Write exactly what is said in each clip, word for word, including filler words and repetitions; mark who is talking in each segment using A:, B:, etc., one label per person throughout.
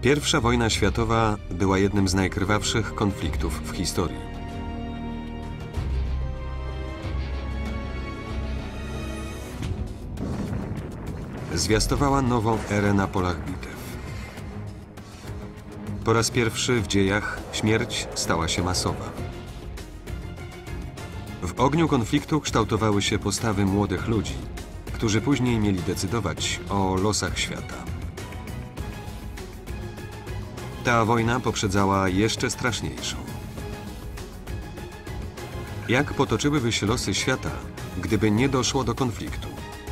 A: Pierwsza wojna światowa była jednym z najkrwawszych konfliktów w historii. Zwiastowała nową erę na polach bitew. Po raz pierwszy w dziejach śmierć stała się masowa. W ogniu konfliktu kształtowały się postawy młodych ludzi, którzy później mieli decydować o losach świata. Ta wojna poprzedzała jeszcze straszniejszą. Jak potoczyłyby się losy świata, gdyby nie doszło do konfliktu?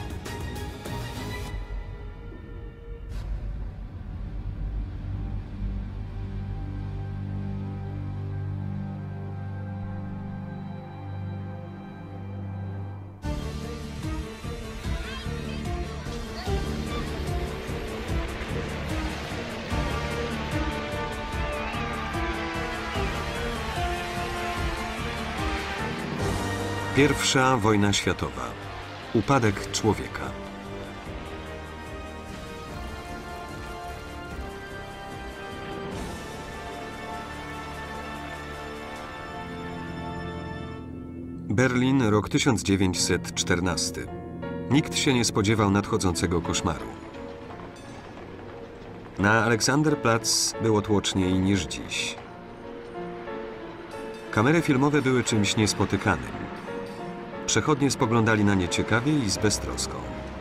A: Pierwsza wojna światowa. Upadek człowieka. Berlin, rok tysiąc dziewięćset czternasty. Nikt się nie spodziewał nadchodzącego koszmaru. Na Alexanderplatz było tłoczniej niż dziś. Kamery filmowe były czymś niespotykanym. Przechodnie spoglądali na nie ciekawie i z beztroską.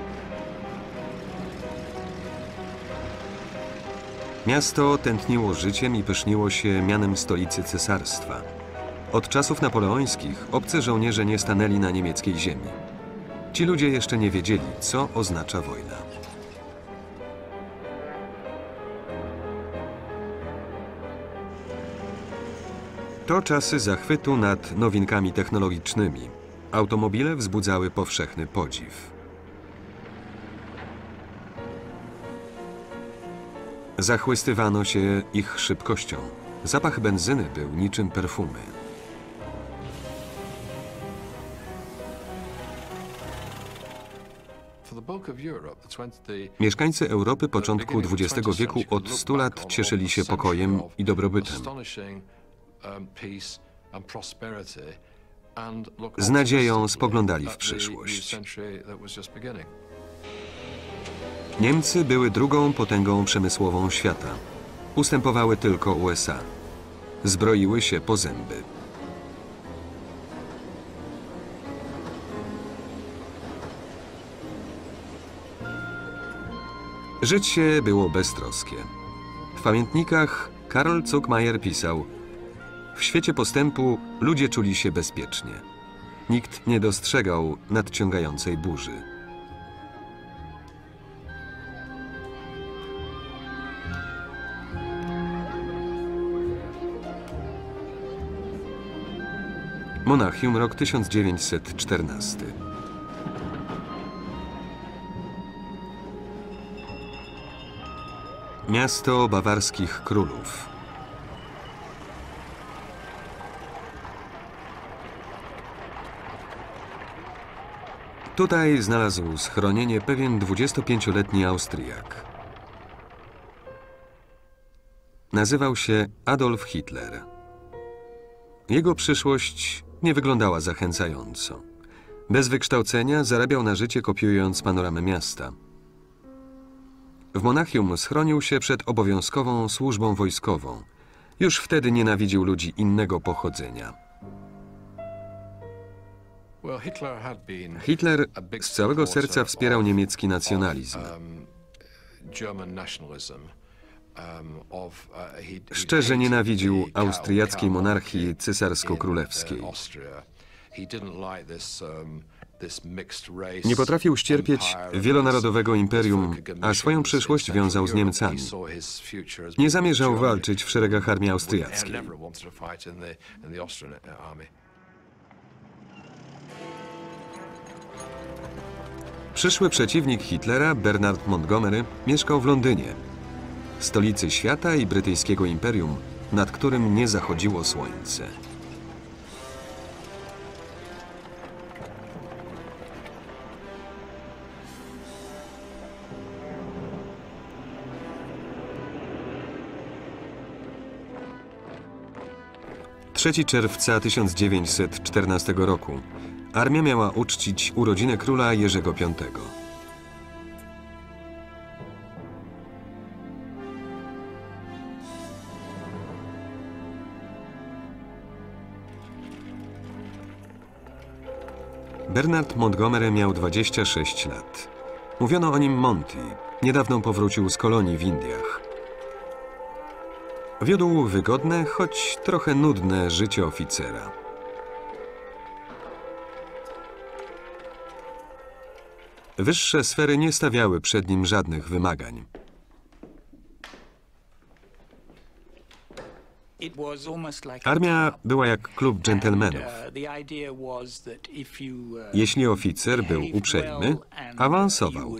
A: Miasto tętniło życiem i pyszniło się mianem stolicy cesarstwa. Od czasów napoleońskich obcy żołnierze nie stanęli na niemieckiej ziemi. Ci ludzie jeszcze nie wiedzieli, co oznacza wojna. To czasy zachwytu nad nowinkami technologicznymi. Automobile wzbudzały powszechny podziw. Zachłystywano się ich szybkością. Zapach benzyny był niczym perfumy. Mieszkańcy Europy początku dwudziestego wieku od stu lat cieszyli się pokojem i dobrobytem. Z nadzieją spoglądali w przyszłość. Niemcy były drugą potęgą przemysłową świata. Ustępowały tylko U S A. Zbroiły się po zęby. Żyć się było beztroskie. W pamiętnikach Karl Zuckmayer pisał: w świecie postępu ludzie czuli się bezpiecznie. Nikt nie dostrzegał nadciągającej burzy. Monachium, rok tysiąc dziewięćset czternasty. Miasto bawarskich królów. Tutaj znalazł schronienie pewien dwudziestopięcioletni Austriak. Nazywał się Adolf Hitler. Jego przyszłość nie wyglądała zachęcająco. Bez wykształcenia zarabiał na życie, kopiując panoramę miasta. W Monachium schronił się przed obowiązkową służbą wojskową. Już wtedy nienawidził ludzi innego pochodzenia. Hitler z całego serca wspierał niemiecki nacjonalizm. Szczerze nienawidził austriackiej monarchii cesarsko-królewskiej. Nie potrafił ścierpieć wielonarodowego imperium, a swoją przyszłość wiązał z Niemcami. Nie zamierzał walczyć w szeregach armii austriackiej. Przyszły przeciwnik Hitlera, Bernard Montgomery, mieszkał w Londynie, stolicy świata i brytyjskiego imperium, nad którym nie zachodziło słońce. trzeciego czerwca tysiąc dziewięćset czternastego roku armia miała uczcić urodziny króla Jerzego Piątego. Bernard Montgomery miał dwadzieścia sześć lat. Mówiono o nim Monty. Niedawno powrócił z kolonii w Indiach. Wiódł wygodne, choć trochę nudne życie oficera. Wyższe sfery nie stawiały przed nim żadnych wymagań. Armia była jak klub dżentelmenów. Jeśli oficer był uprzejmy, awansował.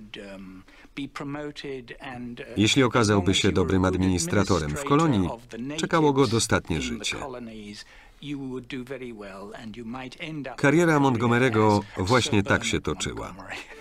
A: Jeśli okazałby się dobrym administratorem w kolonii, czekało go dostatnie życie. Kariera Montgomery'ego właśnie tak się toczyła.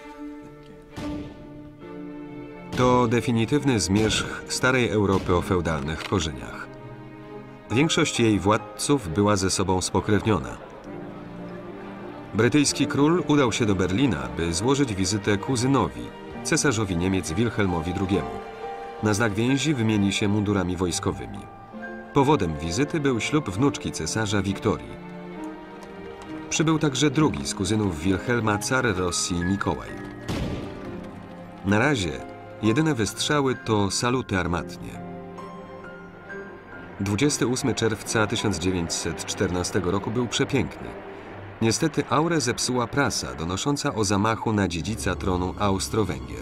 A: To definitywny zmierzch starej Europy o feudalnych korzeniach. Większość jej władców była ze sobą spokrewniona. Brytyjski król udał się do Berlina, by złożyć wizytę kuzynowi, cesarzowi Niemiec Wilhelmowi drugiemu. Na znak więzi wymieni się mundurami wojskowymi. Powodem wizyty był ślub wnuczki cesarza Wiktorii. Przybył także drugi z kuzynów Wilhelma, car Rosji Mikołaj. Na razie jedyne wystrzały to saluty armatnie. dwudziestego ósmego czerwca tysiąc dziewięćset czternastego roku był przepiękny. Niestety aurę zepsuła prasa donosząca o zamachu na dziedzica tronu Austro-Węgier.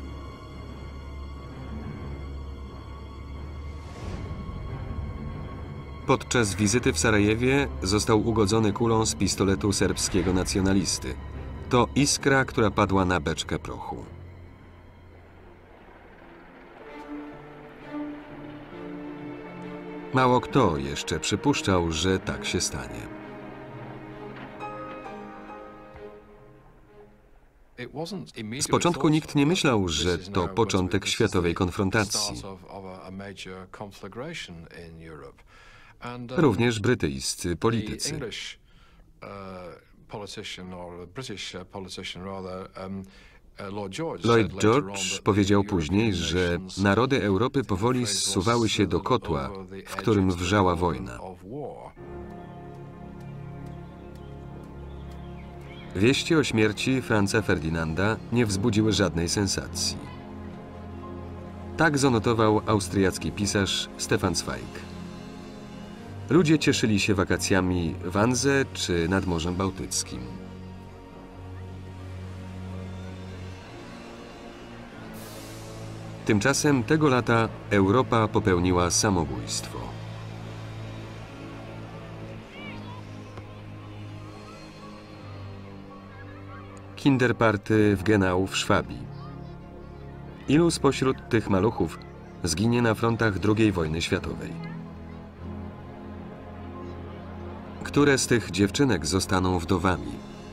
A: Podczas wizyty w Sarajewie został ugodzony kulą z pistoletu serbskiego nacjonalisty. To iskra, która padła na beczkę prochu. Mało kto jeszcze przypuszczał, że tak się stanie. Z początku nikt nie myślał, że to początek światowej konfrontacji. Również brytyjscy politycy. Lloyd George powiedział później, że narody Europy powoli zsuwały się do kotła, w którym wrzała wojna. Wieści o śmierci Franza Ferdynanda nie wzbudziły żadnej sensacji. Tak zanotował austriacki pisarz Stefan Zweig. Ludzie cieszyli się wakacjami w Andze czy nad Morzem Bałtyckim. Tymczasem tego lata Europa popełniła samobójstwo. Kinderparty w Genau w Szwabii. Ilu spośród tych maluchów zginie na frontach drugiej wojny światowej? Które z tych dziewczynek zostaną wdowami?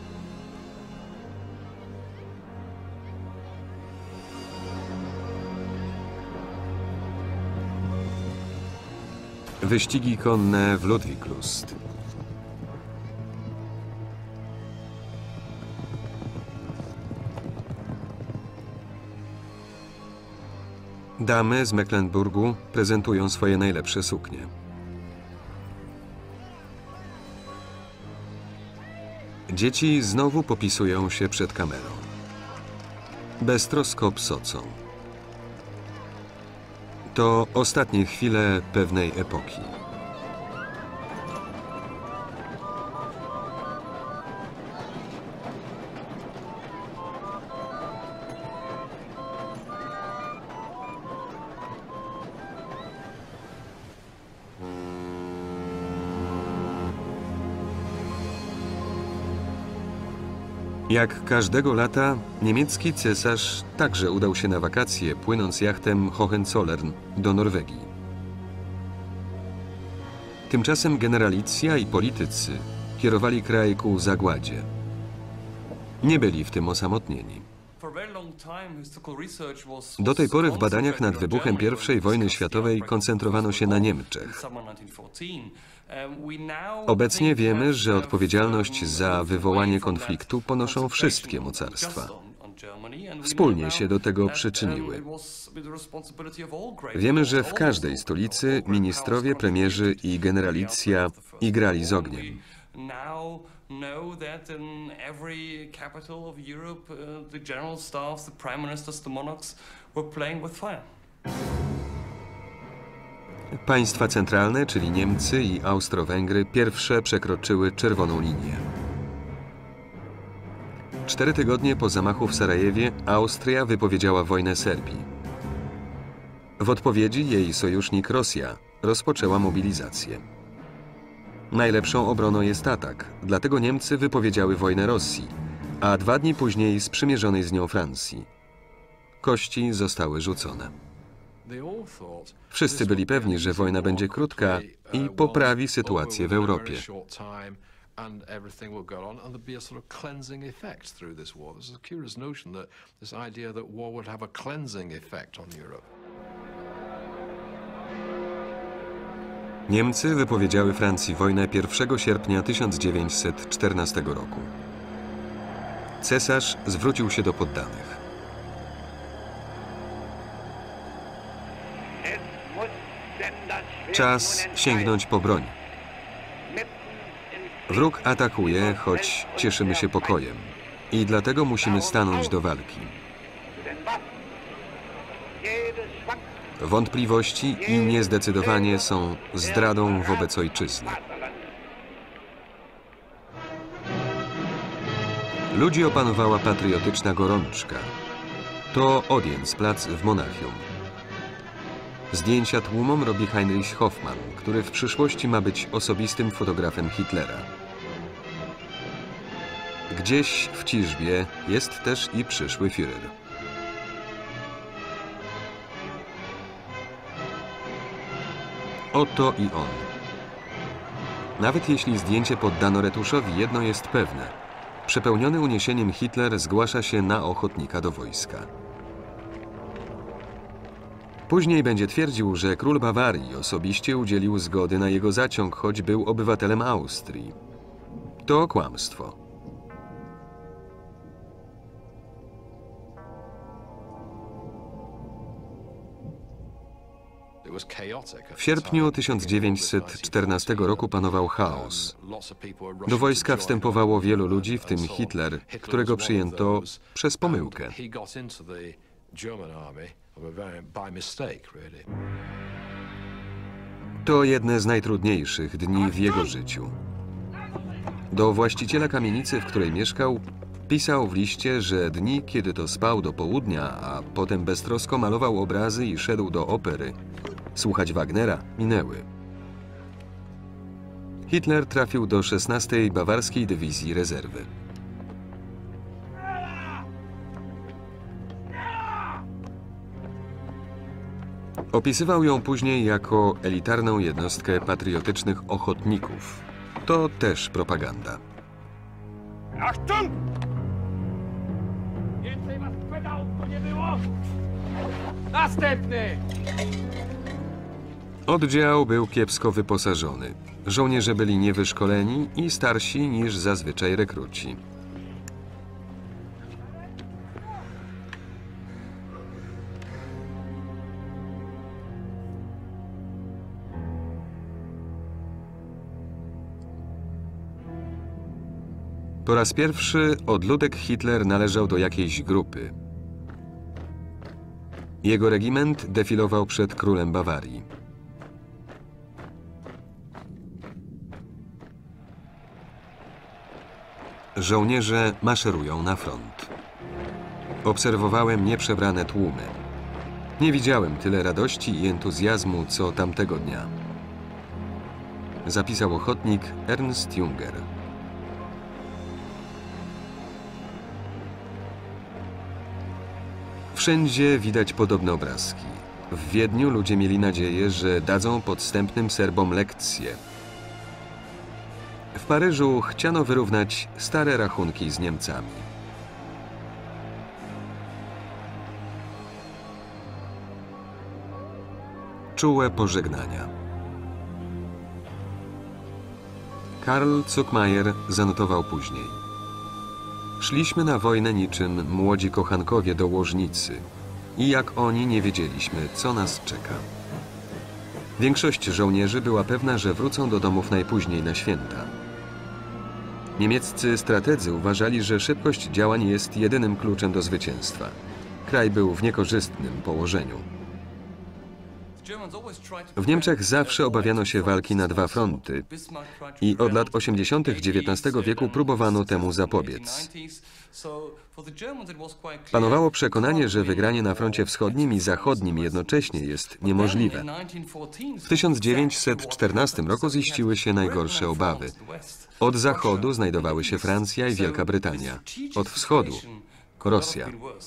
A: Wyścigi konne w Ludwiglust. Damy z Mecklenburgu prezentują swoje najlepsze suknie. Dzieci znowu popisują się przed kamerą. Beztrosko psocą. To ostatnie chwile pewnej epoki. Jak każdego lata, niemiecki cesarz także udał się na wakacje, płynąc jachtem Hohenzollern do Norwegii. Tymczasem generalicja i politycy kierowali kraj ku zagładzie. Nie byli w tym osamotnieni. Do tej pory w badaniach nad wybuchem pierwszej wojny światowej koncentrowano się na Niemczech. Obecnie wiemy, że odpowiedzialność za wywołanie konfliktu ponoszą wszystkie mocarstwa. Wspólnie się do tego przyczyniły. Wiemy, że w każdej stolicy ministrowie, premierzy i generalicja igrali z ogniem. Państwa centralne, czyli Niemcy i Austro-Węgry, pierwsze przekroczyły czerwoną linię. Cztery tygodnie po zamachu w Sarajewie Austria wypowiedziała wojnę Serbii. W odpowiedzi jej sojusznik Rosja rozpoczęła mobilizację. Najlepszą obroną jest atak, dlatego Niemcy wypowiedziały wojnę Rosji, a dwa dni później sprzymierzonej z nią Francji. Kości zostały rzucone. Wszyscy byli pewni, że wojna będzie krótka i poprawi sytuację w Europie.
B: And everything will go on, and there'll be a sort of cleansing effect through this war. There's a curious notion that this idea that war would have a cleansing effect on Europe.
A: Niemcy wypowiedziały Francji wojnę pierwszego sierpnia tysiąc dziewięćset czternastego roku. Cesarz zwrócił się do poddanych. Czas sięgnąć po broń. Wróg atakuje, choć cieszymy się pokojem. I dlatego musimy stanąć do walki. Wątpliwości i niezdecydowanie są zdradą wobec ojczyzny. Ludzi opanowała patriotyczna gorączka. To Odeonsplac w Monachium. Zdjęcia tłumom robi Heinrich Hoffmann, który w przyszłości ma być osobistym fotografem Hitlera. Gdzieś w ciżbie jest też i przyszły Führer. Oto i on. Nawet jeśli zdjęcie poddano retuszowi, jedno jest pewne. Przepełniony uniesieniem Hitler zgłasza się na ochotnika do wojska. Później będzie twierdził, że król Bawarii osobiście udzielił zgody na jego zaciąg, choć był obywatelem Austrii. To kłamstwo. W sierpniu tysiąc dziewięćset czternastego roku panował chaos. Do wojska wstępowało wielu ludzi, w tym Hitler, którego przyjęto przez pomyłkę. To jedne z najtrudniejszych dni w jego życiu. Do właściciela kamienicy, w której mieszkał, pisał w liście, że dni, kiedy to spał do południa, a potem beztrosko malował obrazy i szedł do opery, słuchać Wagnera, minęły. Hitler trafił do szesnastej Bawarskiej Dywizji Rezerwy. Opisywał ją później jako elitarną jednostkę patriotycznych ochotników. To też propaganda.
C: Achtung! Więcej was pedałów tu nie było! Następny!
A: Oddział był kiepsko wyposażony. Żołnierze byli niewyszkoleni i starsi niż zazwyczaj rekruci. Po raz pierwszy odludek Hitler należał do jakiejś grupy. Jego regiment defilował przed królem Bawarii. Żołnierze maszerują na front. Obserwowałem nieprzebrane tłumy. Nie widziałem tyle radości i entuzjazmu, co tamtego dnia. Zapisał ochotnik Ernst Junger. Wszędzie widać podobne obrazki. W Wiedniu ludzie mieli nadzieję, że dadzą podstępnym Serbom lekcję. W Paryżu chciano wyrównać stare rachunki z Niemcami. czułe pożegnania. Karl Zuckmayer zanotował później. Szliśmy na wojnę niczym młodzi kochankowie do łożnicy i jak oni nie wiedzieliśmy, co nas czeka. Większość żołnierzy była pewna, że wrócą do domów najpóźniej na święta. Niemieccy strategzy uważali, że szybkość działań jest jedynym kluczem do zwycięstwa. Kraj był w niekorzystnym położeniu. W Niemczech zawsze obawiano się walki na dwa fronty i od lat osiemdziesiątych dziewiętnastego wieku próbowano temu zapobiec. Panowało przekonanie, że wygranie na froncie wschodnim i zachodnim jednocześnie jest niemożliwe. W tysiąc dziewięćset czternastym roku ziściły się najgorsze obawy. Od zachodu znajdowały się Francja i Wielka Brytania, od wschodu Rosja.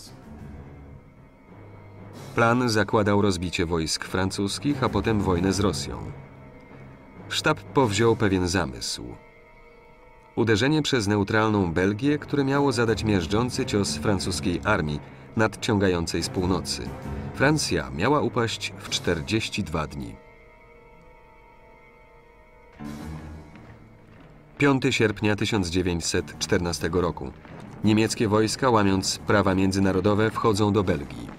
A: Plan zakładał rozbicie wojsk francuskich, a potem wojnę z Rosją. Sztab powziął pewien zamysł. Uderzenie przez neutralną Belgię, które miało zadać miażdżący cios francuskiej armii nadciągającej z północy. Francja miała upaść w czterdzieści dwa dni. piątego sierpnia tysiąc dziewięćset czternastego roku. Niemieckie wojska, łamiąc prawa międzynarodowe, wchodzą do Belgii.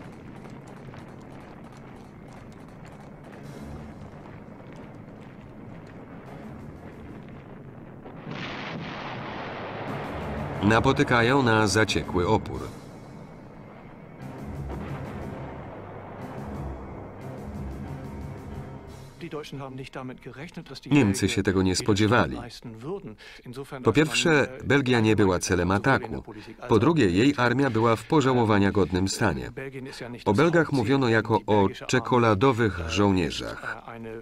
A: Napotykają na zaciekły opór. Niemcy się tego nie spodziewali. Po pierwsze, Belgia nie była celem ataku. Po drugie, jej armia była w pożałowania godnym stanie. O Belgach mówiono jako o czekoladowych żołnierzach.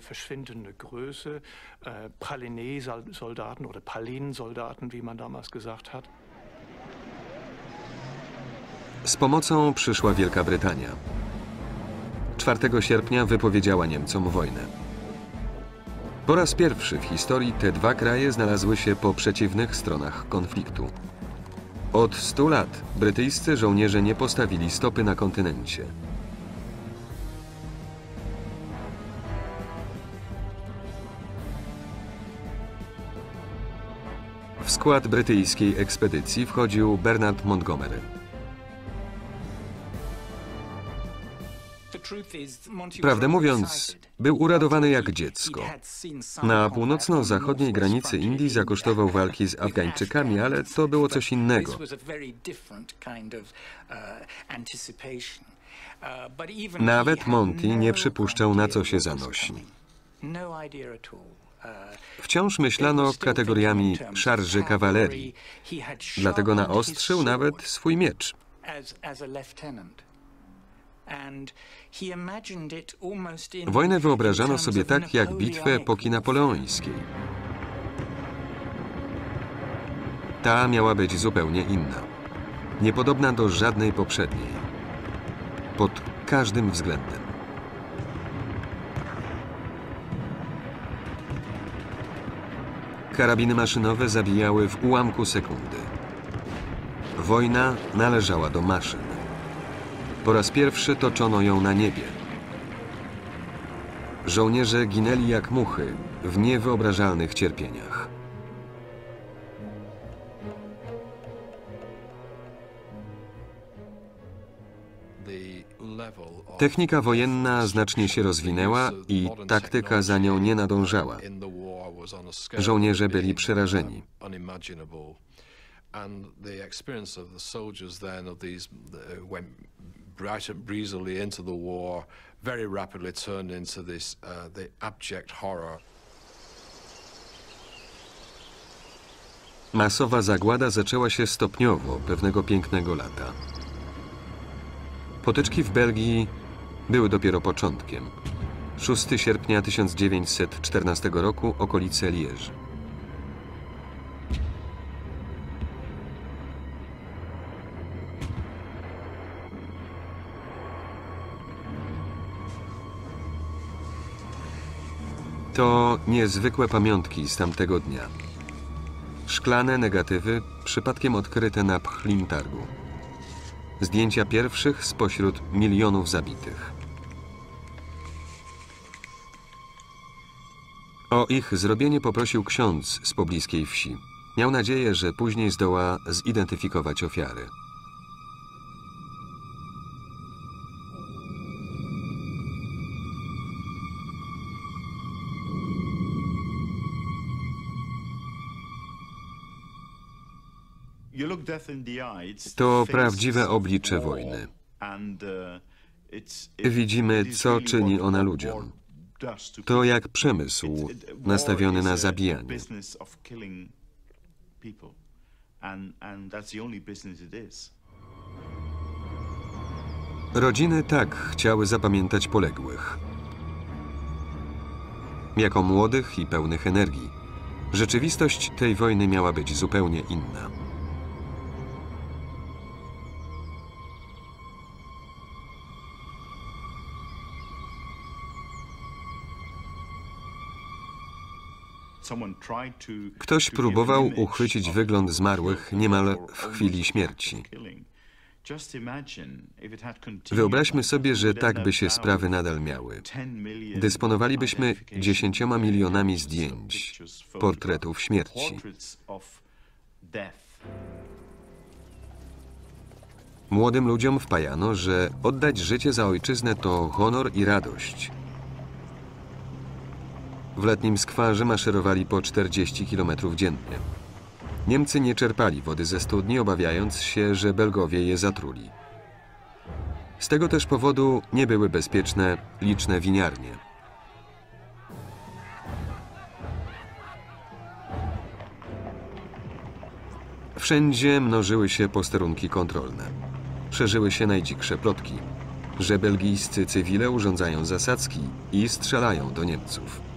A: Z pomocą przyszła Wielka Brytania. czwartego sierpnia wypowiedziała Niemcom wojnę. Po raz pierwszy w historii te dwa kraje znalazły się po przeciwnych stronach konfliktu. Od stu lat brytyjscy żołnierze nie postawili stopy na kontynencie. W skład brytyjskiej ekspedycji wchodził Bernard Montgomery. Prawdę mówiąc, był uradowany jak dziecko. Na północno-zachodniej granicy Indii zakosztował walki z Afgańczykami, ale to było coś innego. Nawet Monty nie przypuszczał, na co się zanosi. Wciąż myślano kategoriami szarży kawalerii, dlatego naostrzył nawet swój miecz. Wojnę wyobrażano sobie tak, jak bitwę epoki napoleońskiej. Ta miała być zupełnie inna. Niepodobna do żadnej poprzedniej. Pod każdym względem. Karabiny maszynowe zabijały w ułamku sekundy. Wojna należała do maszyn. Po raz pierwszy toczono ją na niebie. Żołnierze ginęli jak muchy w niewyobrażalnych cierpieniach. Technika wojenna znacznie się rozwinęła i taktyka za nią nie nadążała. Żołnierze byli przerażeni. And the experience of the soldiers then of these uh, went bright and breezily into the war, very rapidly turned into this uh, the abject horror. Masowa zagłada zaczęła się stopniowo pewnego pięknego lata. Potyczki w Belgii były dopiero początkiem. szóstego sierpnia tysiąc dziewięćset czternastego roku, okolice Liège. To niezwykłe pamiątki z tamtego dnia. Szklane negatywy przypadkiem odkryte na pchlim targu. Zdjęcia pierwszych spośród milionów zabitych. O ich zrobienie poprosił ksiądz z pobliskiej wsi. Miał nadzieję, że później zdoła zidentyfikować ofiary.
D: To prawdziwe oblicze wojny.
A: Widzimy, co czyni ona ludziom. To jak przemysł nastawiony na zabijanie. Rodziny tak chciały zapamiętać poległych. Jako młodych i pełnych energii. Rzeczywistość tej wojny miała być zupełnie inna. Ktoś próbował uchwycić wygląd zmarłych niemal w chwili śmierci. Wyobraźmy sobie, że tak by się sprawy nadal miały. Dysponowalibyśmy dziesięcioma milionami zdjęć, portretów śmierci. Młodym ludziom wpajano, że oddać życie za ojczyznę to honor i radość. W letnim skwarze maszerowali po czterdzieści kilometrów dziennie. Niemcy nie czerpali wody ze studni, obawiając się, że Belgowie je zatruli. Z tego też powodu nie były bezpieczne liczne winiarnie. Wszędzie mnożyły się posterunki kontrolne. Szerzyły się najdziksze plotki, że belgijscy cywile urządzają zasadzki i strzelają do Niemców.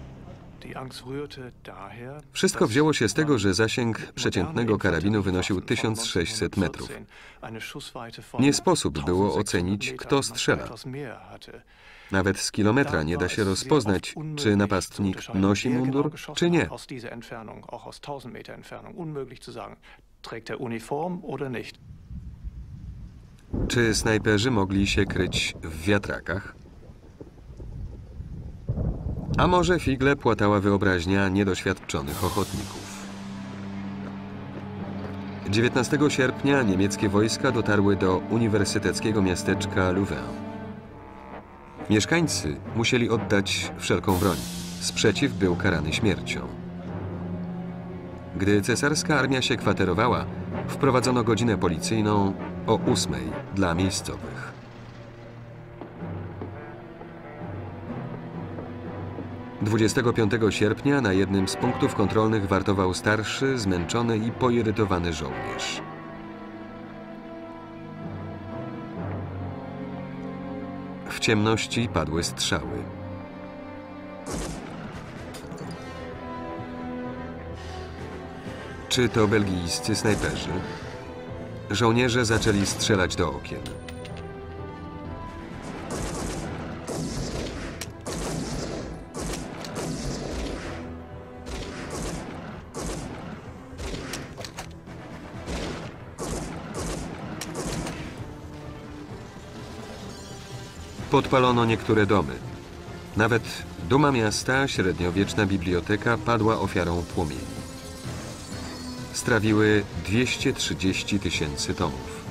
A: Wszystko wzięło się z tego, że zasięg przeciętnego karabinu wynosił tysiąc sześćset metrów. Nie sposób było ocenić, kto strzela. Nawet z kilometra nie da się rozpoznać, czy napastnik nosi mundur, czy nie. Czy snajperzy mogli się kryć w wiatrakach? A może figle płatała wyobraźnia niedoświadczonych ochotników? dziewiętnastego sierpnia niemieckie wojska dotarły do uniwersyteckiego miasteczka Louvain. Mieszkańcy musieli oddać wszelką broń. Sprzeciw był karany śmiercią. Gdy cesarska armia się kwaterowała, wprowadzono godzinę policyjną o ósmej dla miejscowych. dwudziestego piątego sierpnia na jednym z punktów kontrolnych wartował starszy, zmęczony i poirytowany żołnierz. W ciemności padły strzały. Czy to belgijscy snajperzy? Żołnierze zaczęli strzelać do okien. Podpalono niektóre domy. Nawet duma miasta, średniowieczna biblioteka, padła ofiarą płomieni. Strawiły dwieście trzydzieści tysięcy tomów.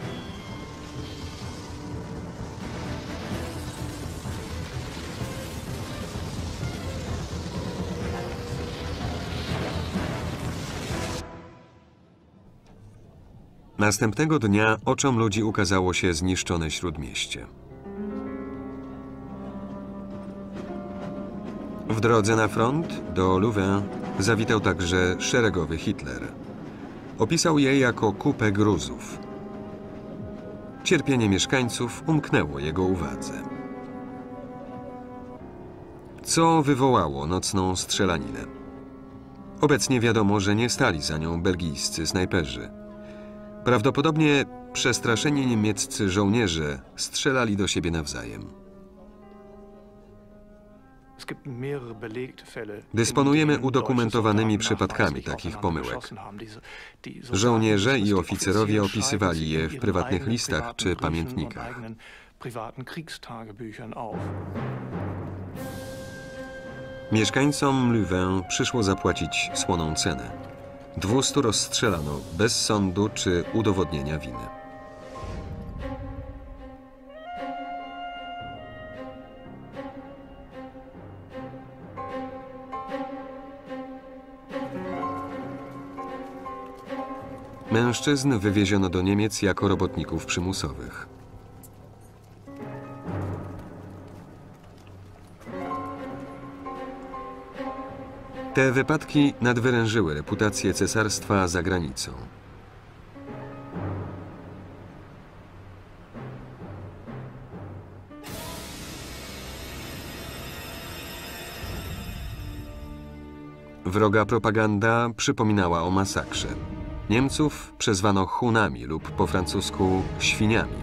A: Następnego dnia oczom ludzi ukazało się zniszczone śródmieście. W drodze na front do Louvain zawitał także szeregowy Hitler. Opisał je jako kupę gruzów. Cierpienie mieszkańców umknęło jego uwadze. Co wywołało nocną strzelaninę? Obecnie wiadomo, że nie stali za nią belgijscy snajperzy. Prawdopodobnie przestraszeni niemieccy żołnierze strzelali do siebie nawzajem. Dysponujemy udokumentowanymi przypadkami takich pomyłek. Żołnierze i oficerowie opisywali je w prywatnych listach czy pamiętnikach. Mieszkańcom Louvain przyszło zapłacić słoną cenę. Dwustu rozstrzelano bez sądu czy udowodnienia winy. Mężczyzn wywieziono do Niemiec jako robotników przymusowych. Te wypadki nadwyrężyły reputację cesarstwa za granicą. Wroga propaganda przypominała o masakrze. Niemców przezwano Hunami lub po francusku świniami.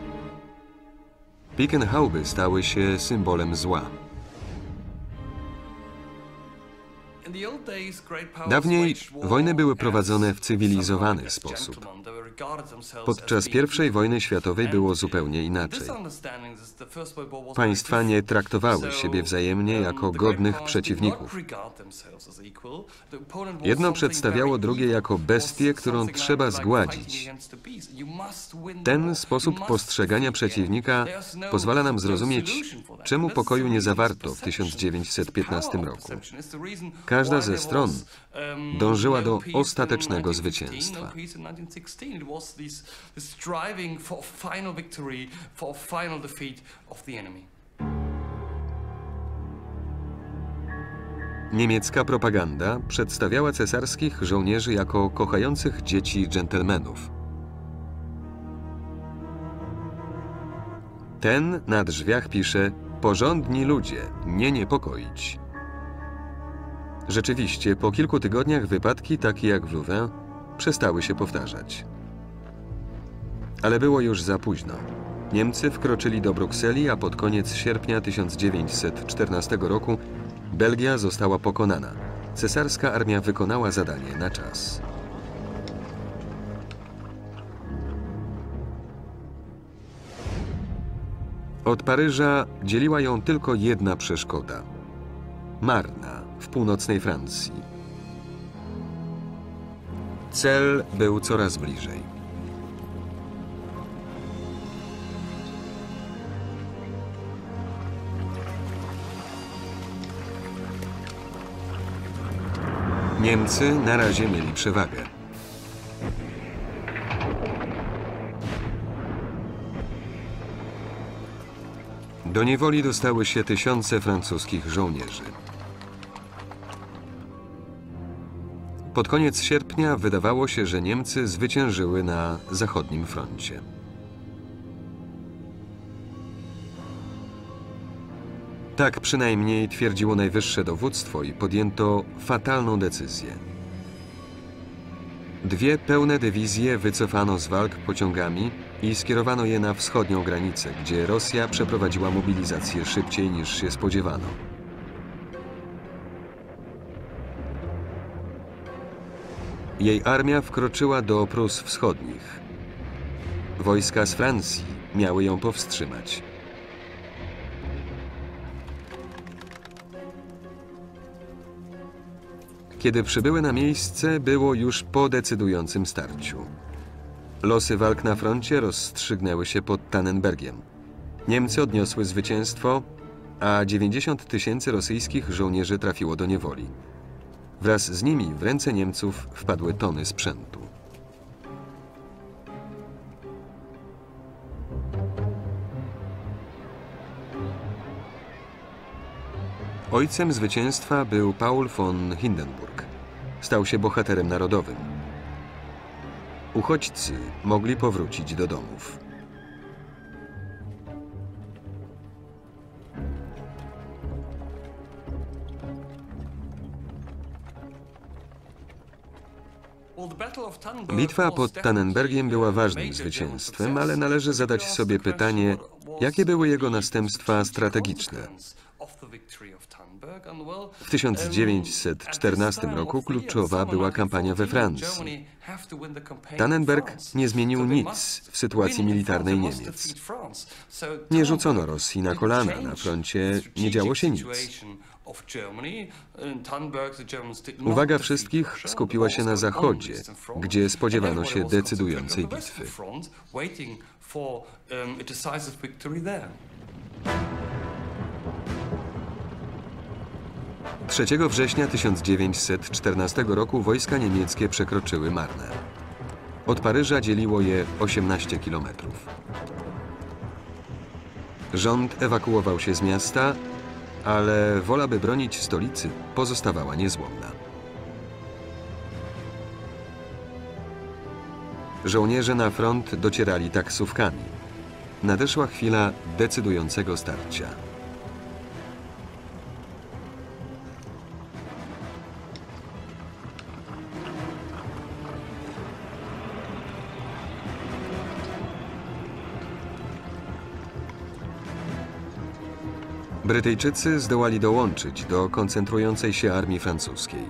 A: Pikenhauby stały się symbolem zła. Dawniej wojny były prowadzone w cywilizowany sposób. Podczas pierwszej wojny światowej było zupełnie inaczej. Państwa nie traktowały siebie wzajemnie jako godnych przeciwników. Jedno przedstawiało drugie jako bestię, którą trzeba zgładzić. Ten sposób postrzegania przeciwnika pozwala nam zrozumieć, czemu pokoju nie zawarto w tysiąc dziewięćset piętnastym roku. Każda ze stron dążyła do ostatecznego zwycięstwa. Niemiecka propaganda przedstawiała cesarskich żołnierzy jako kochających dzieci dżentelmenów. Ten na drzwiach pisze: porządni ludzie, nie niepokoić. Rzeczywiście, po kilku tygodniach wypadki, takie jak w Louvain, przestały się powtarzać. Ale było już za późno. Niemcy wkroczyli do Brukseli, a pod koniec sierpnia tysiąc dziewięćset czternastego roku Belgia została pokonana. Cesarska armia wykonała zadanie na czas. Od Paryża dzieliła ją tylko jedna przeszkoda – Marna w północnej Francji. Cel był coraz bliżej. Niemcy na razie mieli przewagę. Do niewoli dostały się tysiące francuskich żołnierzy. Pod koniec sierpnia wydawało się, że Niemcy zwyciężyły na zachodnim froncie. Tak przynajmniej twierdziło najwyższe dowództwo i podjęto fatalną decyzję. Dwie pełne dywizje wycofano z walk pociągami i skierowano je na wschodnią granicę, gdzie Rosja przeprowadziła mobilizację szybciej niż się spodziewano. Jej armia wkroczyła do Prus Wschodnich. Wojska z Francji miały ją powstrzymać. Kiedy przybyły na miejsce, było już po decydującym starciu. Losy walk na froncie rozstrzygnęły się pod Tannenbergiem. Niemcy odniosły zwycięstwo, a dziewięćdziesiąt tysięcy rosyjskich żołnierzy trafiło do niewoli. Wraz z nimi w ręce Niemców wpadły tony sprzętu. Ojcem zwycięstwa był Paul von Hindenburg. Stał się bohaterem narodowym. Uchodźcy mogli powrócić do domów. Bitwa pod Tannenbergiem była ważnym zwycięstwem, ale należy zadać sobie pytanie, jakie były jego następstwa strategiczne. W tysiąc dziewięćset czternastym roku kluczowa była kampania we Francji. Tannenberg nie zmienił nic w sytuacji militarnej Niemiec. Nie rzucono Rosji na kolana, na froncie nie działo się nic. Uwaga wszystkich skupiła się na zachodzie, gdzie spodziewano się decydującej bitwy. trzeciego września tysiąc dziewięćset czternastego roku wojska niemieckie przekroczyły Marne. Od Paryża dzieliło je osiemnaście kilometrów. Rząd ewakuował się z miasta, ale wola, by bronić stolicy, pozostawała niezłomna. Żołnierze na front docierali taksówkami. Nadeszła chwila decydującego starcia. Brytyjczycy zdołali dołączyć do koncentrującej się armii francuskiej.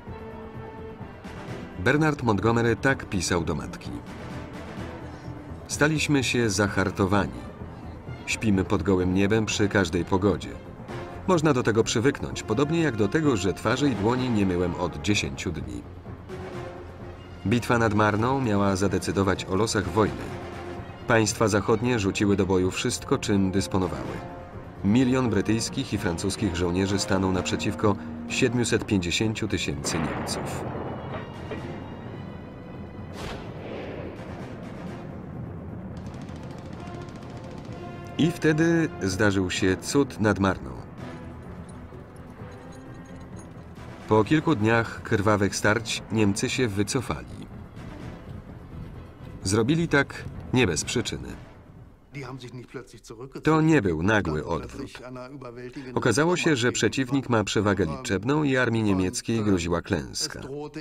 A: Bernard Montgomery tak pisał do matki. Staliśmy się zahartowani. Śpimy pod gołym niebem przy każdej pogodzie. Można do tego przywyknąć, podobnie jak do tego, że twarzy i dłoni nie myłem od dziesięciu dni. Bitwa nad Marną miała zadecydować o losach wojny. Państwa zachodnie rzuciły do boju wszystko, czym dysponowały. Milion brytyjskich i francuskich żołnierzy stanął naprzeciwko siedmiuset pięćdziesięciu tysięcy Niemców. I wtedy zdarzył się cud nad Marną. Po kilku dniach krwawych starć Niemcy się wycofali. Zrobili tak nie bez przyczyny. To nie był nagły odwrót. Okazało się, że przeciwnik ma przewagę liczebną i armii niemieckiej groziła klęska.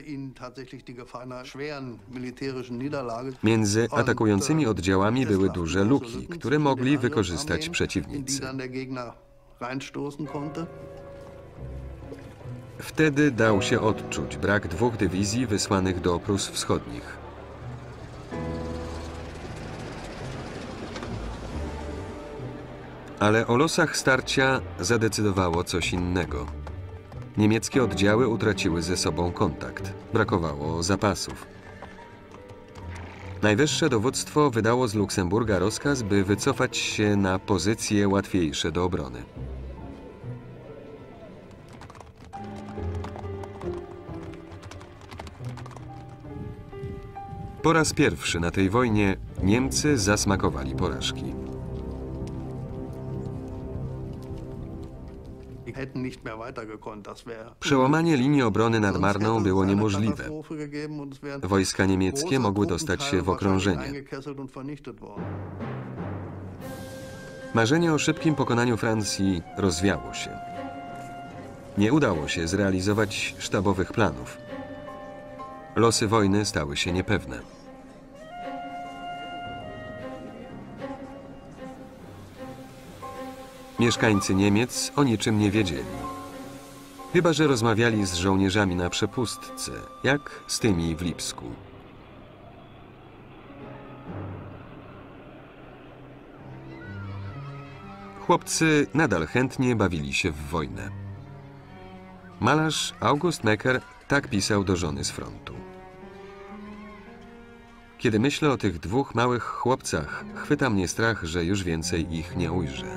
A: Między atakującymi oddziałami były duże luki, które mogli wykorzystać przeciwnicy. Wtedy dał się odczuć brak dwóch dywizji wysłanych do Prus Wschodnich. Ale o losach starcia zadecydowało coś innego. Niemieckie oddziały utraciły ze sobą kontakt. Brakowało zapasów. Najwyższe dowództwo wydało z Luksemburga rozkaz, by wycofać się na pozycje łatwiejsze do obrony. Po raz pierwszy na tej wojnie Niemcy zasmakowali porażki. Przełamanie linii obrony nad Marną było niemożliwe. Wojska niemieckie mogły dostać się w okrążenie. Marzenie o szybkim pokonaniu Francji rozwiało się. Nie udało się zrealizować sztabowych planów. Losy wojny stały się niepewne. Mieszkańcy Niemiec o niczym nie wiedzieli. Chyba że rozmawiali z żołnierzami na przepustce, jak z tymi w Lipsku. Chłopcy nadal chętnie bawili się w wojnę. Malarz August Mecker tak pisał do żony z frontu. Kiedy myślę o tych dwóch małych chłopcach, chwyta mnie strach, że już więcej ich nie ujrzę.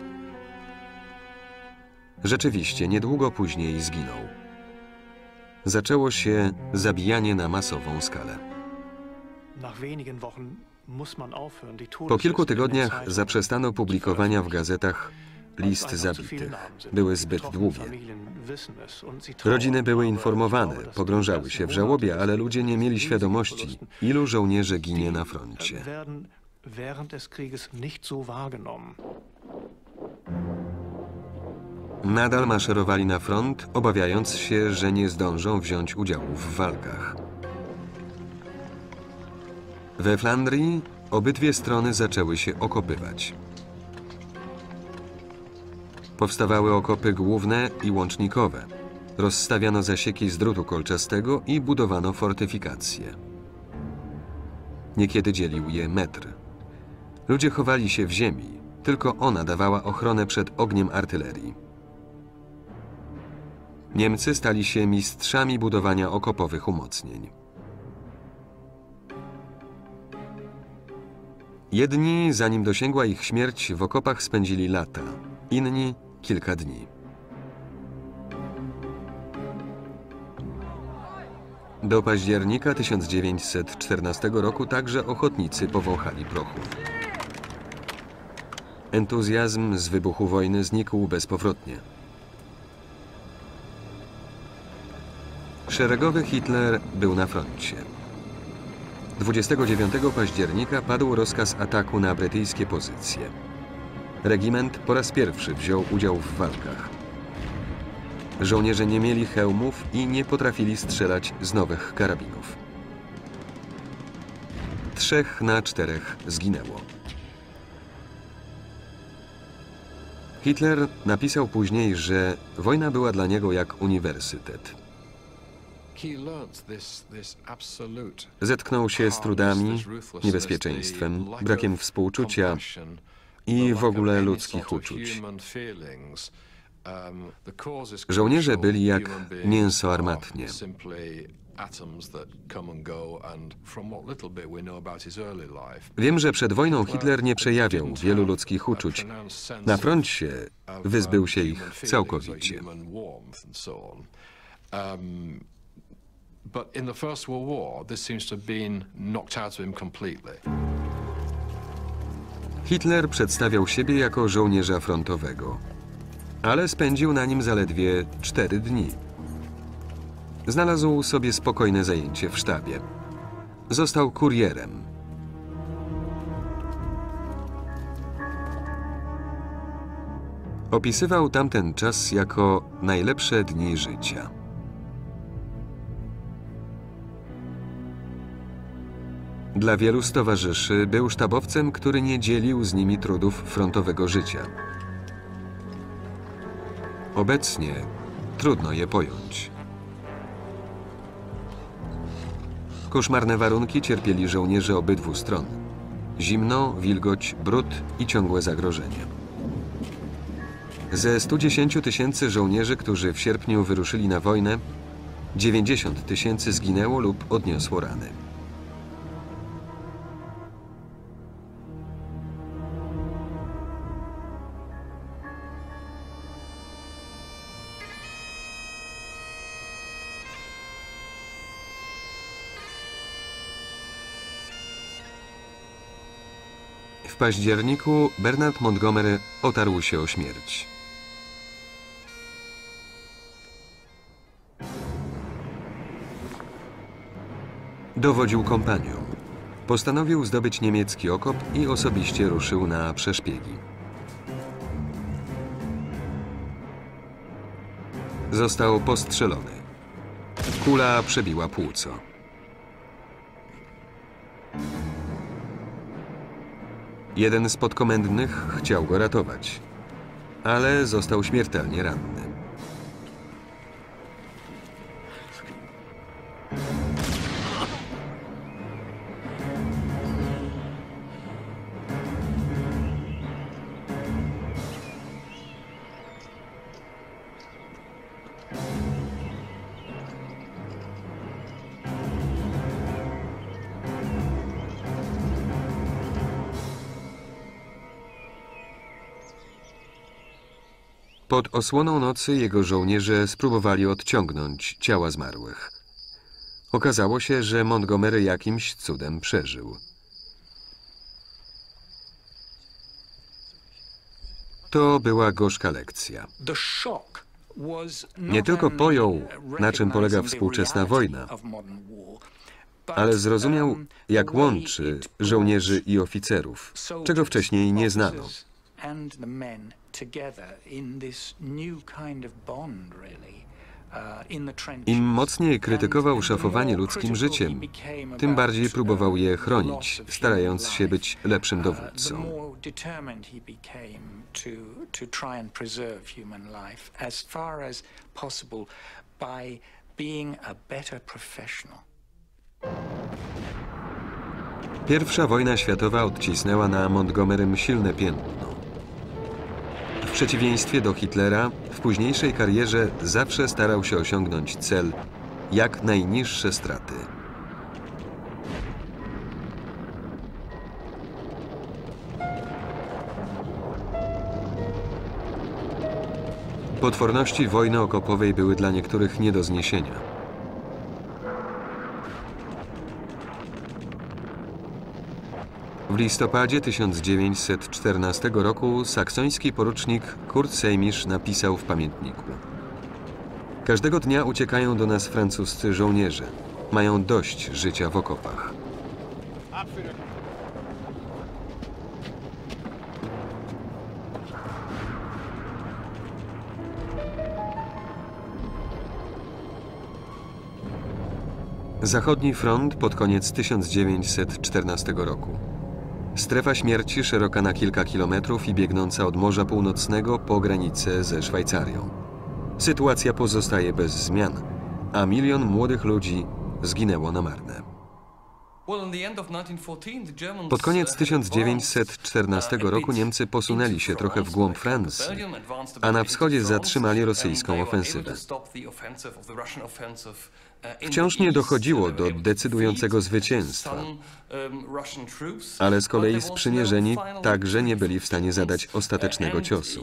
A: Rzeczywiście, niedługo później zginął. Zaczęło się zabijanie na masową skalę. Po kilku tygodniach zaprzestano publikowania w gazetach list zabitych. Były zbyt długie. Rodziny były informowane, pogrążały się w żałobie, ale ludzie nie mieli świadomości, ilu żołnierzy ginie na froncie. Nadal maszerowali na front, obawiając się, że nie zdążą wziąć udziału w walkach. We Flandrii obydwie strony zaczęły się okopywać. Powstawały okopy główne i łącznikowe. Rozstawiano zasieki z drutu kolczastego i budowano fortyfikacje. Niekiedy dzielił je metr. Ludzie chowali się w ziemi, tylko ona dawała ochronę przed ogniem artylerii. Niemcy stali się mistrzami budowania okopowych umocnień. Jedni, zanim dosięgła ich śmierć, w okopach spędzili lata, inni kilka dni. Do października tysiąc dziewięćset czternastego roku także ochotnicy powąchali prochu. Entuzjazm z wybuchu wojny znikł bezpowrotnie. Szeregowy Hitler był na froncie. dwudziestego dziewiątego października padł rozkaz ataku na brytyjskie pozycje. Regiment po raz pierwszy wziął udział w walkach. Żołnierze nie mieli hełmów i nie potrafili strzelać z nowych karabinów. Trzech na czterech zginęło. Hitler napisał później, że wojna była dla niego jak uniwersytet. Zetknął się z trudami, niebezpieczeństwem, brakiem współczucia i w ogóle ludzkich uczuć. Żołnierze byli jak mięso armatnie. Wiem, że przed wojną Hitler nie przejawiał wielu ludzkich uczuć. Na froncie wyzbył się ich całkowicie.
B: But in the First World War, this seems to have been knocked out of him completely.
A: Hitler przedstawiał siebie jako żołnierza frontowego, ale spędził na nim zaledwie cztery dni. Znalazł sobie spokojne zajęcie w sztabie. Został kurierem. Opisywał tamten czas jako najlepsze dni życia. Dla wielu z towarzyszy był sztabowcem, który nie dzielił z nimi trudów frontowego życia. Obecnie trudno je pojąć. Koszmarne warunki cierpieli żołnierze obydwu stron. Zimno, wilgoć, brud i ciągłe zagrożenie. Ze stu dziesięciu tysięcy żołnierzy, którzy w sierpniu wyruszyli na wojnę, dziewięćdziesiąt tysięcy zginęło lub odniosło rany. W październiku Bernard Montgomery otarł się o śmierć. Dowodził kompanią. Postanowił zdobyć niemiecki okop i osobiście ruszył na przeszpiegi. Został postrzelony. Kula przebiła płuco. Jeden z podkomendnych chciał go ratować, ale został śmiertelnie ranny. Pod osłoną nocy jego żołnierze spróbowali odciągnąć ciała zmarłych. Okazało się, że Montgomery jakimś cudem przeżył. To była gorzka lekcja. Nie tylko pojął, na czym polega współczesna wojna, ale zrozumiał, jak łączy żołnierzy i oficerów, czego wcześniej nie znano. Im mocniej krytykował szafowanie ludzkim życiem, tym bardziej próbował je chronić, starając się być lepszym dowódcą. Pierwsza wojna światowa odcisnęła na Montgomerym silne piętno. W przeciwieństwie do Hitlera, w późniejszej karierze zawsze starał się osiągnąć cel jak najniższe straty. Potworności wojny okopowej były dla niektórych nie do zniesienia. W listopadzie tysiąc dziewięćset czternastego roku saksoński porucznik Kurt Sejmisz napisał w pamiętniku: każdego dnia uciekają do nas francuscy żołnierze. Mają dość życia w okopach. Zachodni front pod koniec tysiąc dziewięćset czternastego roku. Strefa śmierci szeroka na kilka kilometrów i biegnąca od Morza Północnego po granicę ze Szwajcarią. Sytuacja pozostaje bez zmian, a milion młodych ludzi zginęło na marne. Pod koniec tysiąc dziewięćset czternastego roku Niemcy posunęli się trochę w głąb Francji, a na wschodzie zatrzymali rosyjską ofensywę. Wciąż nie dochodziło do decydującego zwycięstwa, ale z kolei sprzymierzeni także nie byli w stanie zadać ostatecznego ciosu.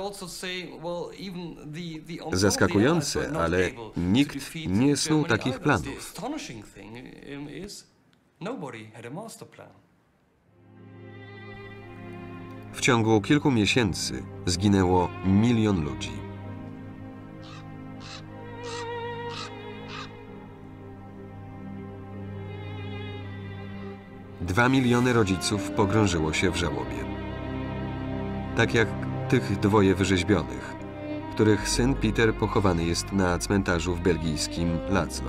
A: Zaskakujące, ale nikt nie snuł takich planów. W ciągu kilku miesięcy zginęło milion ludzi. Dwa miliony rodziców pogrążyło się w żałobie. Tak jak tych dwoje wyrzeźbionych, których syn Peter pochowany jest na cmentarzu w belgijskim Lazlo.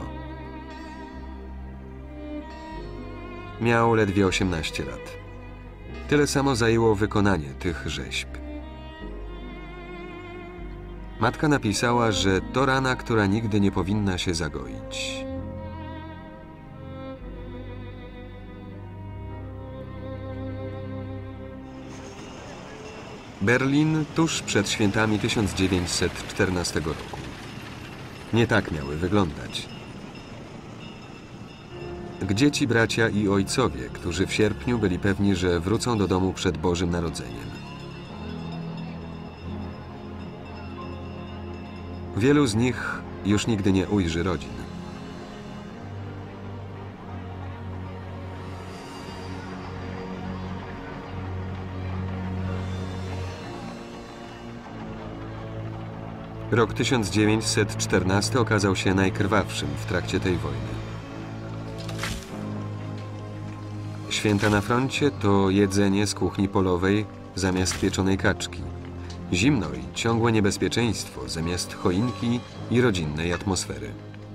A: Miał ledwie osiemnaście lat. Tyle samo zajęło wykonanie tych rzeźb. Matka napisała, że to rana, która nigdy nie powinna się zagoić. Berlin tuż przed świętami tysiąc dziewięćset czternastego roku. Nie tak miały wyglądać. Gdzie ci bracia i ojcowie, którzy w sierpniu byli pewni, że wrócą do domu przed Bożym Narodzeniem? Wielu z nich już nigdy nie ujrzy rodzin. Rok tysiąc dziewięćset czternasty okazał się najkrwawszym w trakcie tej wojny. Święta na froncie to jedzenie z kuchni polowej zamiast pieczonej kaczki. Zimno i ciągłe niebezpieczeństwo zamiast choinki i rodzinnej atmosfery.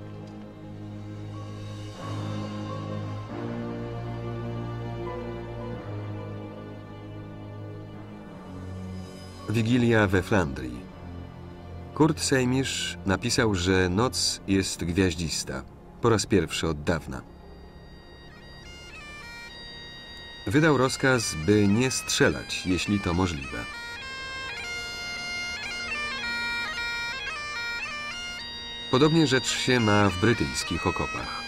A: Wigilia we Flandrii. Kurt Sejmisz napisał, że noc jest gwiaździsta, po raz pierwszy od dawna. Wydał rozkaz, by nie strzelać, jeśli to możliwe. Podobnie rzecz się ma w brytyjskich okopach.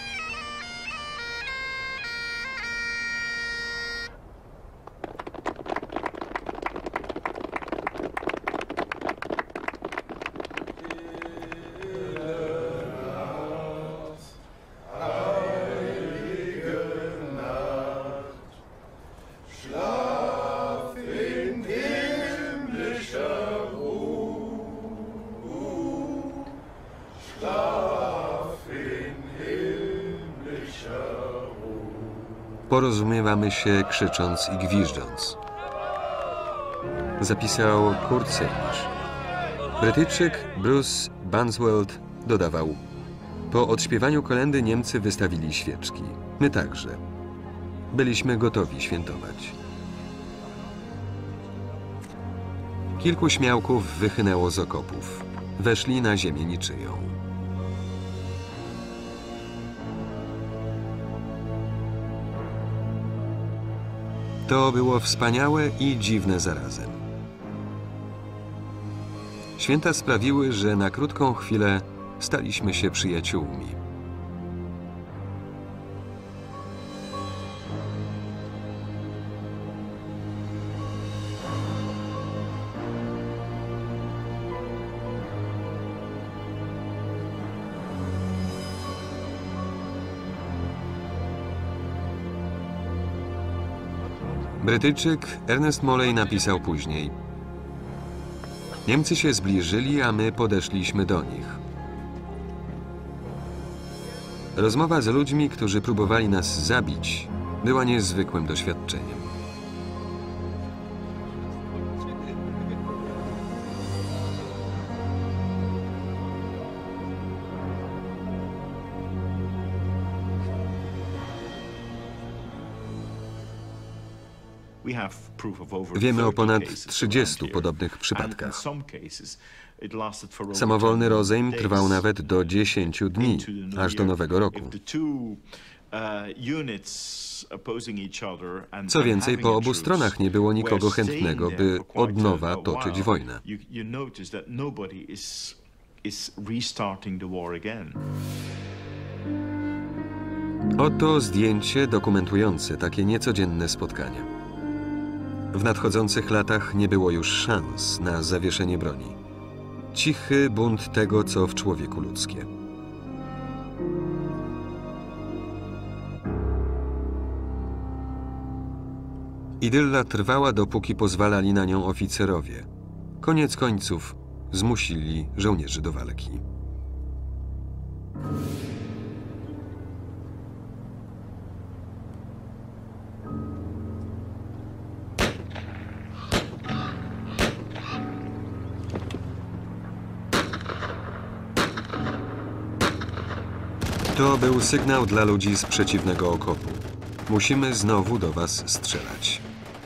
A: Porozumiewamy się krzycząc i gwiżdżąc. Zapisał Kurt Sejmisz. Brytyjczyk Bruce Bansweld dodawał: po odśpiewaniu kolędy Niemcy wystawili świeczki. My także. Byliśmy gotowi świętować. Kilku śmiałków wychynęło z okopów. Weszli na ziemię niczyją. To było wspaniałe i dziwne zarazem. Święta sprawiły, że na krótką chwilę staliśmy się przyjaciółmi. Brytyjczyk Ernest Molley napisał później: Niemcy się zbliżyli, a my podeszliśmy do nich. Rozmowa z ludźmi, którzy próbowali nas zabić, była niezwykłym doświadczeniem. Wiemy o ponad trzydziestu podobnych przypadkach. Samowolny rozejm trwał nawet do dziesięciu dni, aż do Nowego Roku. Co więcej, po obu stronach nie było nikogo chętnego, by od nowa toczyć wojnę. Oto zdjęcie dokumentujące takie niecodzienne spotkanie. W nadchodzących latach nie było już szans na zawieszenie broni. Cichy bunt tego, co w człowieku ludzkie. Idylla trwała, dopóki pozwalali na nią oficerowie. Koniec końców zmusili żołnierzy do walki. To był sygnał dla ludzi z przeciwnego okopu. Musimy znowu do was strzelać.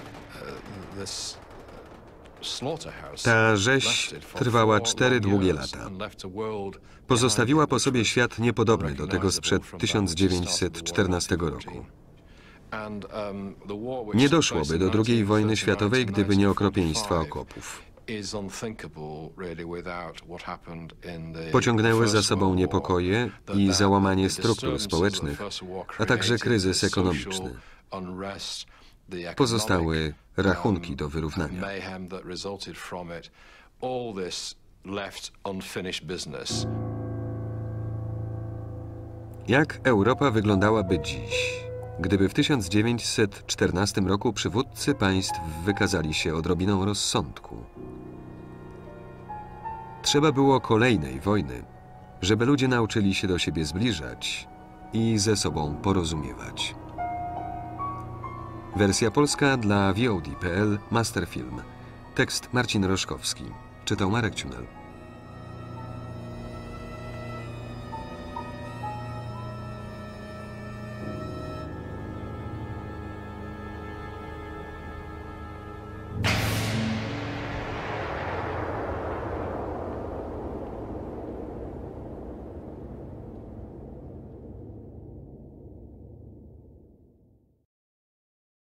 A: Ta rzeź trwała cztery długie lata. Pozostawiła po sobie świat niepodobny do tego sprzed tysiąc dziewięćset czternastego roku. Nie doszłoby do drugiej wojny światowej, gdyby nie okropieństwa okopów. Pociągnęły za sobą niepokoje i załamanie struktur społecznych, a także kryzys ekonomiczny. Pozostały rachunki do wyrównania. Jak Europa wyglądałaby dziś, gdyby w tysiąc dziewięćset czternastym roku przywódcy państw wykazali się odrobiną rozsądku? Trzeba było kolejnej wojny, żeby ludzie nauczyli się do siebie zbliżać i ze sobą porozumiewać. Wersja polska dla V O D kropka P L Masterfilm. Tekst Marcin Roszkowski. Czytał Marek Ciunel.